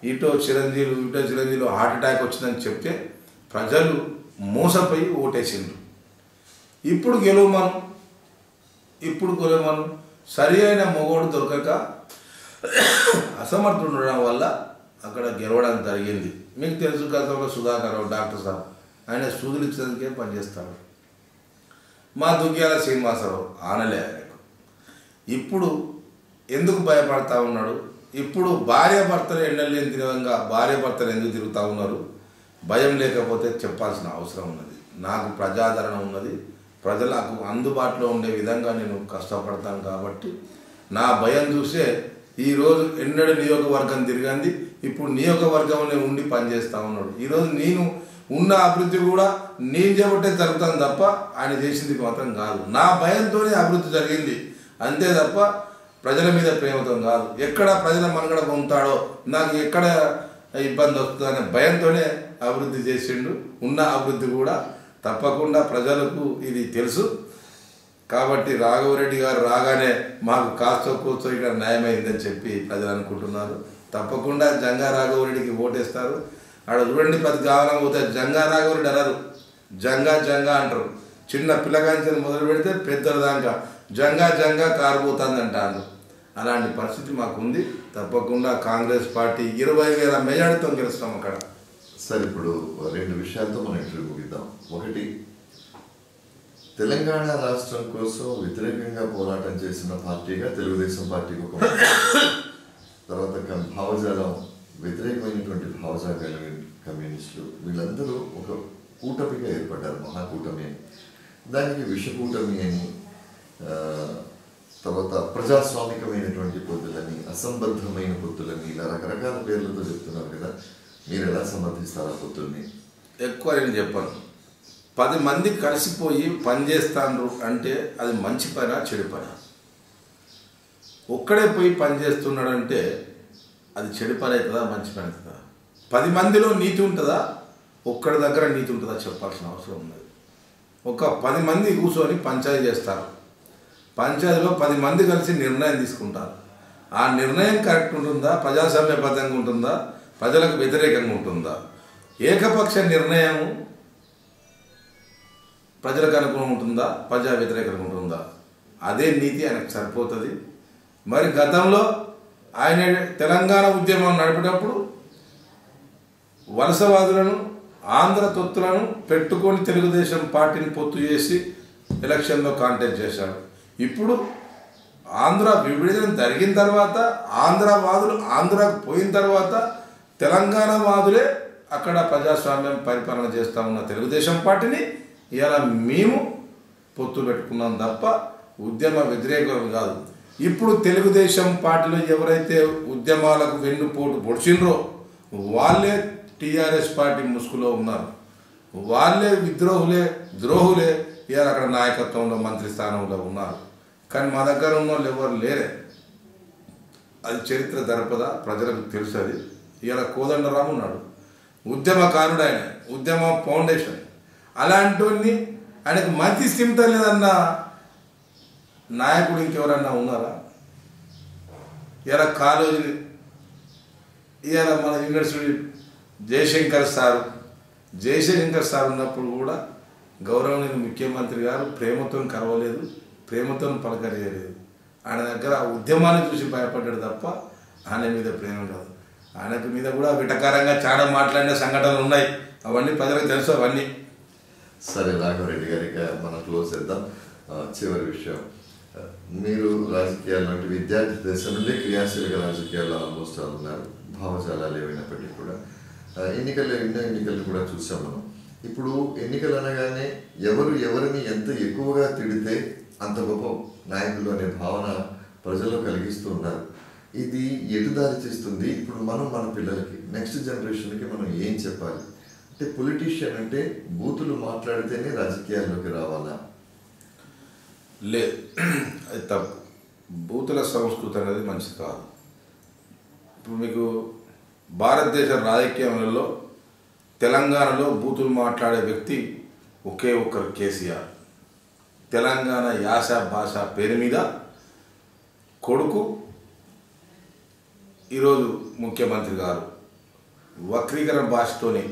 ఇటో చిరంజీవి ఇటో చిరంజీవి హార్ట్ అటాక్ వచ్చిందని చెప్తే ప్రజలు మోసపోయి ఓటేసిండ్రు. ఇప్పుడు గెలవమను ఇప్పుడు గెలవమను సరి అయిన మొగోడు దొరకక అసమర్థుడు ఉండడం వల్ల అక్కడ గెలవడం జరిగింది. మీకు తెలుసు గతంలో సుధాకర్ డాక్టర్ సాబ్ ఆయన సూదులు ఇచ్చేందుకే పనిచేస్తాడు. మా దుగ్గ్యాల శ్రీనివాసరావు ఆనలే ఆయనకు. ఇప్పుడు ఎందుకు భయపడతా ఉన్నాడు? ఇప్పుడు భార్య భర్తలు ఎండలేని విధంగా భార్య భర్తలు ఎందుకు తిరుగుతూ ఉన్నారు? భయం లేకపోతే చెప్పాల్సిన అవసరం ఉన్నది. నాకు ప్రజాదరణ ఉన్నది, ప్రజలకు అందుబాటులో ఉండే విధంగా నేను కష్టపడతాను కాబట్టి నా భయం చూసే ఈరోజు ఎన్నడూ నియోజకవర్గం తిరిగింది, ఇప్పుడు నియోజకవర్గంలో ఉండి పనిచేస్తూ ఉన్నాడు. ఈరోజు నేను ఉన్న అభివృద్ధి కూడా నేను చేపట్టే జరుగుతాను తప్ప ఆయన చేసింది మాత్రం కాదు. నా భయంతోనే అభివృద్ధి జరిగింది అంతే తప్ప ప్రజల మీద ప్రేమతో కాదు. ఎక్కడ ప్రజల మనుగడ పొందుతాడో నాకు ఎక్కడ ఇబ్బంది వస్తుందో అనే భయంతోనే అభివృద్ధి చేసిండు. ఉన్న అభివృద్ధి కూడా తప్పకుండా ప్రజలకు ఇది తెలుసు కాబట్టి రాఘవరెడ్డి గారు రాగానే మాకు కాస్తో కూర్చో ఇక్కడ న్యాయమైందని చెప్పి ప్రజలు అనుకుంటున్నారు. తప్పకుండా జంగా రాఘవరెడ్డికి ఓటేస్తారు. ఆడ చూడండి ప్రతి గావనం పోతే జంగా రాఘవరెడ్డి అన్నారు, జంగా జంగా అంటారు. చిన్న పిల్లగాంచెలు మొదలు పెడితే పెద్దల దాకా జంగా జంగా కారిపోతుంది అంటారు. అలాంటి పరిస్థితి మాకుంది. తప్పకుండా కాంగ్రెస్ పార్టీ ఇరవై వేల మెజార్టీతో గెలుస్తాం అక్కడ. సార్ ఇప్పుడు రెండు విషయాలతో మనం ఇంటర్వ్యూ ముగిద్దాం. ఒకటి, తెలంగాణ రాష్ట్రం కోసం వ్యతిరేకంగా పోరాటం చేసిన పార్టీగా తెలుగుదేశం పార్టీకి ఒక తర్వాత భావజాలం వ్యతిరేకమైనటువంటి భావజాల కమ్యూనిస్టులు వీళ్ళందరూ ఒక కూటమిగా ఏర్పడ్డారు, మహాకూటమి అని. దానికి విషకూటమి అని, తర్వాత ప్రజాస్వామికమైనటువంటి పొత్తులని, అసంబద్ధమైన పొత్తులని, ఇలా రకరకాల పేర్లతో చెప్తున్నారు కదా, మీరు ఎలా సమర్థిస్తారు ఆ పొత్తుల్ని? ఎక్కువ నేను చెప్పాను. పది మంది కలిసిపోయి పనిచేస్తాను అంటే అది మంచి పనా చెడు పనా? ఒక్కడే పోయి పనిచేస్తున్నాడంటే అది చెడు పని అవుతుందా మంచి పని అవుతుందా? పది మందిలో నీతి ఉంటుందా, ఒక్కడి దగ్గర నీతి ఉంటుందా చెప్పాల్సిన అవసరం ఉన్నది. ఒక పది మంది కూర్చొని పంచాయతీ చేస్తారు. పంచాయతీలో పది మంది కలిసి నిర్ణయం తీసుకుంటారు. ఆ నిర్ణయం కరెక్ట్ ఉంటుందా, ప్రజాస్వామ్యబద్ధంగా ఉంటుందా, ప్రజలకు వ్యతిరేకంగా ఉంటుందా? ఏకపక్ష నిర్ణయం ప్రజలకు అనుకూలంగా ఉంటుందా, ప్రజా వ్యతిరేకంగా ఉంటుందా? అదే నీతి ఆయనకు సరిపోతుంది. మరి గతంలో ఆయన తెలంగాణ ఉద్యమం నడిపేటప్పుడు వలసవాదులను, ఆంధ్ర తొత్తులను పెట్టుకొని తెలుగుదేశం పార్టీని పొత్తు చేసి ఎలక్షన్లో కాంటెస్ట్ చేశాడు. ఇప్పుడు ఆంధ్ర విభజన జరిగిన తర్వాత ఆంధ్ర వాదులు ఆంధ్రాకు పోయిన తర్వాత తెలంగాణ వాదులే అక్కడ ప్రజాస్వామ్యం పరిపాలన చేస్తూ ఉన్న తెలుగుదేశం పార్టీని ఇలా మేము పొత్తు పెట్టుకున్నాం తప్ప ఉద్యమ వ్యతిరేకం కాదు. ఇప్పుడు తెలుగుదేశం పార్టీలో ఎవరైతే ఉద్యమాలకు వెన్నుపోటు పొడిచిండ్రో వాళ్ళే టీఆర్ఎస్ పార్టీ ముసుగులో ఉన్నారు. వాళ్ళే విద్రోహులే ద్రోహులే ఇలా అక్కడ నాయకత్వంలో మంత్రి స్థానంలో ఉన్నారు. కానీ మా దగ్గర ఉన్న వాళ్ళు ఎవరు లేరే. అది చరిత్ర జరపదా, ప్రజలకు తెలుసు. అది ఇలా కోదండరాము ఉన్నాడు, ఉద్యమకారుడు, ఆయన ఉద్యమ ఫౌండేషన్. అలాంటి ఆయనకు మంచి స్థిమిత లేదన్న నాయకుడు ఇంకెవరన్నా ఉన్నారా? ఇలా కాలేజీ ఇవాళ మన university Jayashankar sir Jayashankar sir ఉన్నప్పుడు కూడా గౌరవనీయ ముఖ్యమంత్రి గారు ప్రేమతో కలవలేదు, ప్రేమతో పలకరియలేదు. ఆయన దగ్గర ఉద్యమాన్ని చూసి భయపడ్డాడు తప్ప ఆయన మీద ప్రేమ కాదు. ఆయనకు మీద కూడా విటకారంగా చాలా మాట్లాడిన సంఘటనలు ఉన్నాయి. అవన్నీ ప్రజలకు తెలుసు. అవన్నీ సరే, రాఘవరెడ్డి గారికి మనం క్లోజ్ చేద్దాం. చివరి విషయం, మీరు రాజకీయాలు అంటే విద్యార్థి దశ నుండి క్రియాశీలక రాజకీయాల్లో ఆల్మోస్ట్ ఉన్నారు. భావజాలాలు ఏమైనప్పటికీ కూడా ఎన్నికల్లో ఎన్నో ఎన్నికలు కూడా చూసాం మనం. ఇప్పుడు ఎన్నికలు అనగానే ఎవరు ఎవరిని ఎంత ఎక్కువగా తిడితే అంత గొప్ప నాయకులు అనే భావన ప్రజల్లో కలిగిస్తూ ఉన్నారు. ఇది ఎటు దారి చేస్తుంది? ఇప్పుడు మనం మన పిల్లలకి, నెక్స్ట్ జనరేషన్కి మనం ఏం చెప్పాలి? అంటే పొలిటీషియన్ అంటే బూతులు మాట్లాడితేనే రాజకీయాల్లోకి రావాలా? లేదు, అది తప్పు. బూతుల సంస్కృతి అనేది మంచిది కాదు. ఇప్పుడు మీకు భారతదేశ రాజకీయాలలో తెలంగాణలో బూతులు మాట్లాడే వ్యక్తి ఒకే ఒక్కరు, కేసీఆర్. తెలంగాణ యాస భాష పేరు మీద కొడుకు ఈరోజు ముఖ్యమంత్రి గారు. వక్రీకరణ భాషతోని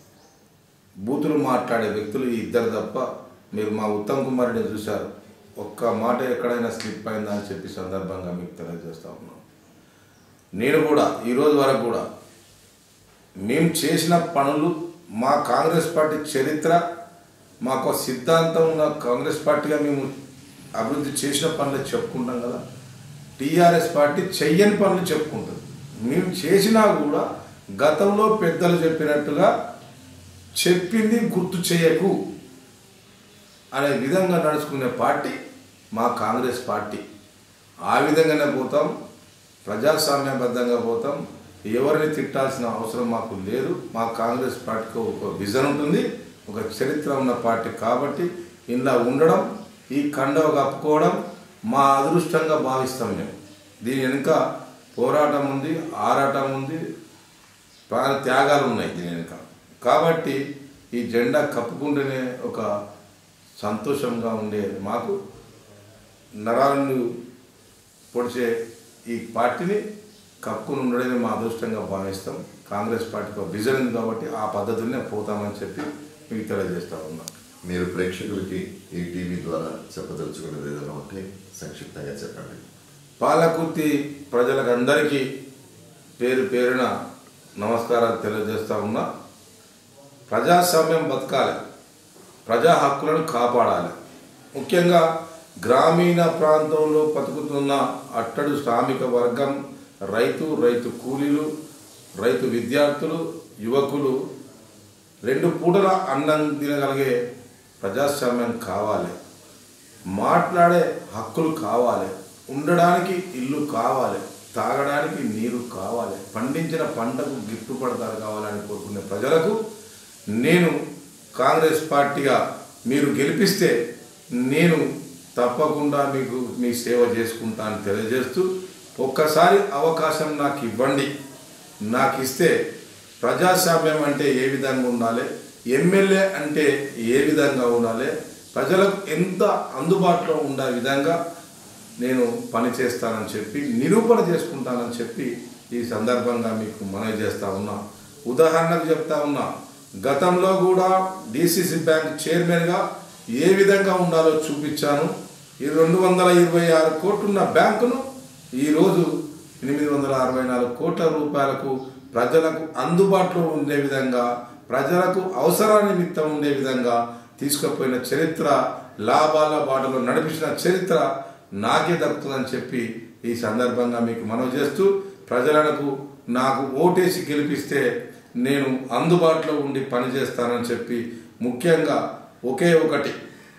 బూతులు మాట్లాడే వ్యక్తులు ఈ ఇద్దరు తప్ప మీరు మా ఉత్తమ్ కుమార్ రెడ్డిని చూశారు. ఒక్క మాట ఎక్కడైనా స్లిప్ అయిందా అని చెప్పి సందర్భంగా మీకు తెలియజేస్తా ఉన్నాను. నేను కూడా ఈరోజు వరకు కూడా మేము చేసిన పనులు మా కాంగ్రెస్ పార్టీ చరిత్ర మాకు సిద్ధాంతం ఉన్న కాంగ్రెస్ పార్టీగా మేము అభివృద్ధి చేసిన పనులు చెప్పుకుంటాం కదా. టీఆర్ఎస్ పార్టీ చెయ్యని పనులు చెప్పుకుంటుంది. మేము చేసినా కూడా గతంలో పెద్దలు చెప్పినట్టుగా చెప్పింది గుర్తు చేయకు అనే విధంగా నడుచుకునే పార్టీ మా కాంగ్రెస్ పార్టీ. ఆ విధంగానే పోతాం, ప్రజాస్వామ్యబద్ధంగా పోతాం. ఎవరిని తిట్టాల్సిన అవసరం మాకు లేదు. మా కాంగ్రెస్ పార్టీకి ఒక విజన్ ఉంటుంది, ఒక చరిత్ర ఉన్న పార్టీ కాబట్టి ఇలా ఉండడం, ఈ కండవ కప్పుకోవడం మా అదృష్టంగా భావిస్తాం. మేము దీని వెనుక పోరాటం ఉంది, ఆరాటం ఉంది, ప్రాణ త్యాగాలు ఉన్నాయి దీని వెనుక. కాబట్టి ఈ జెండా కప్పుకుంటేనే ఒక సంతోషంగా ఉండే మాకు నరాలను పొడిచే ఈ పార్టీని కప్పుకుని ఉండడమే మా అదృష్టంగా భావిస్తాం. కాంగ్రెస్ పార్టీకి ఒక విజన్ ఉంది కాబట్టి ఆ పద్ధతినే పోతామని చెప్పి మీకు తెలియజేస్తా ఉన్నాం. మీరు ప్రేక్షకులకి ఈ టీవీ ద్వారా చెప్పదలుచుకున్నది ఏదైనా ఉంటే సంక్షిప్తంగా చెప్పండి. పాలకుర్తి ప్రజలకు అందరికీ పేరు పేరున నమస్కారాలు తెలియజేస్తూ ఉన్నా. ప్రజాస్వామ్యం బతకాలి, ప్రజా హక్కులను కాపాడాలి. ముఖ్యంగా గ్రామీణ ప్రాంతంలో బతుకుతున్న అట్టడు శ్రామిక వర్గం, రైతు రైతు కూలీలు, రైతు విద్యార్థులు, యువకులు రెండు పూటల అన్నం తినగలిగే ప్రజాస్వామ్యం కావాలి. మాట్లాడే హక్కులు కావాలి, ఉండడానికి ఇల్లు కావాలి, తాగడానికి నీరు కావాలి, పండించిన పంటకు గిట్టుబాటు ధర కావాలని కోరుకునే ప్రజలకు నేను కాంగ్రెస్ పార్టీగా మీరు గెలిపిస్తే నేను తప్పకుండా మీకు మీ సేవ చేసుకుంటా అని తెలియజేస్తూ, ఒక్కసారి అవకాశం నాకు ఇవ్వండి. నాకు ఇస్తే ప్రజాస్వామ్యం అంటే ఏ విధంగా ఉండాలి, ఎమ్మెల్యే అంటే ఏ విధంగా ఉండాలి, ప్రజలకు ఎంత అందుబాటులో ఉండే విధంగా నేను పనిచేస్తానని చెప్పి నిరూపణ చేసుకుంటానని చెప్పి ఈ సందర్భంగా మీకు మనవి చేస్తూ ఉన్నా. ఉదాహరణకు చెప్తా ఉన్నా, గతంలో కూడా డిసిసి బ్యాంక్ చైర్మన్గా ఏ విధంగా ఉండాలో చూపించాను. ఈ రెండు వందల ఇరవై ఆరు కోట్లున్న బ్యాంకును ఈరోజు ఎనిమిది వందల అరవై నాలుగు కోట్ల రూపాయలకు ప్రజలకు అందుబాటులో ఉండే విధంగా, ప్రజలకు అవసరాల నిమిత్తం ఉండే విధంగా తీసుకుపోయిన చరిత్ర, లాభాల బాటలో నడిపించిన చరిత్ర నాకే దక్కుతుందని చెప్పి ఈ సందర్భంగా మీకు మనవి చేస్తూ, ప్రజలకు నాకు ఓటేసి గెలిపిస్తే నేను అందుబాటులో ఉండి పనిచేస్తానని చెప్పి, ముఖ్యంగా ఒకే ఒకటి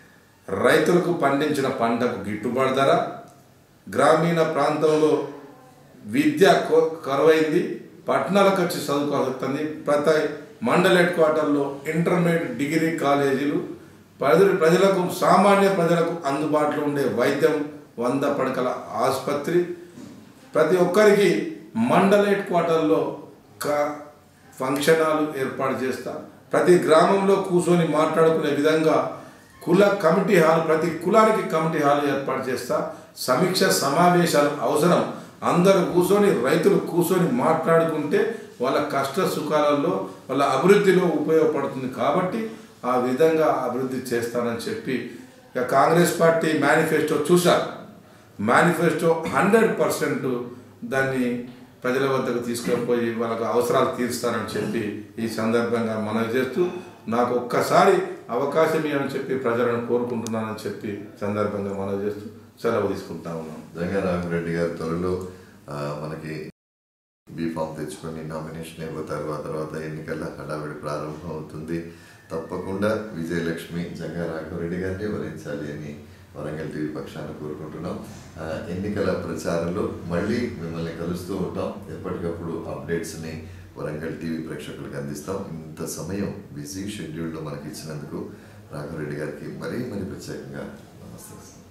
రైతులకు పండించిన పంటకు గిట్టుబాటు ధర, గ్రామీణ ప్రాంతంలో విద్య కరువైంది, పట్టణాలకు వచ్చి చదువుకోవస్తుంది, ప్రతి మండల్ హెడ్ క్వార్టర్లో ఇంటర్మీడియట్ డిగ్రీ కాలేజీలు, ప్రజలు ప్రజలకు సామాన్య ప్రజలకు అందుబాటులో ఉండే వైద్యం, వంద పడకల ఆసుపత్రి, ప్రతి ఒక్కరికి మండల్ హెడ్ క్వార్టర్లో క ఫంక్షన్ హాలు ఏర్పాటు చేస్తా, ప్రతి గ్రామంలో కూర్చొని మాట్లాడుకునే విధంగా కుల కమిటీ హాల్, ప్రతి కులానికి కమిటీ హాల్ ఏర్పాటు చేస్తా. సమీక్ష సమావేశాలు అవసరం, అందరూ కూర్చొని రైతులు కూర్చొని మాట్లాడుకుంటే వాళ్ళ కష్ట సుఖాలలో వాళ్ళ అభివృద్ధిలో ఉపయోగపడుతుంది కాబట్టి ఆ విధంగా అభివృద్ధి చేస్తానని చెప్పి ఇక కాంగ్రెస్ పార్టీ మేనిఫెస్టో చూశారు. మేనిఫెస్టో హండ్రెడ్ పర్సెంట్ దాన్ని ప్రజల వద్దకు తీసుకుపోయి వాళ్ళకు అవసరాలు తీరుస్తానని చెప్పి ఈ సందర్భంగా మనవి చేస్తూ, నాకు ఒక్కసారి అవకాశం ఇవ్వని చెప్పి ప్రజలను కోరుకుంటున్నానని చెప్పి సందర్భంగా మనవి చేస్తూ సెలవు తీసుకుంటా ఉన్నాం. జంగా రాఘవరెడ్డి గారు త్వరలో మనకి బీఫామ్ తెచ్చుకొని నామినేషన్ అయిపోతారు. ఆ తర్వాత ఎన్నికల హడావిడి ప్రారంభం అవుతుంది. తప్పకుండా విజయలక్ష్మి జంగా రాఘవరెడ్డి గారిని వరించాలి అని వరంగల్ టీవీ పక్షాన కోరుకుంటున్నాం. ఎన్నికల ప్రచారంలో మళ్ళీ మిమ్మల్ని కలుస్తూ ఉంటాం. ఎప్పటికప్పుడు అప్డేట్స్ని వరంగల్ టీవీ ప్రేక్షకులకు అందిస్తాం. ఇంత సమయం బిజీ షెడ్యూల్లో మనకి ఇచ్చినందుకు రాఘవరెడ్డి గారికి మరీ మరీ ప్రత్యేకంగా నమస్తే.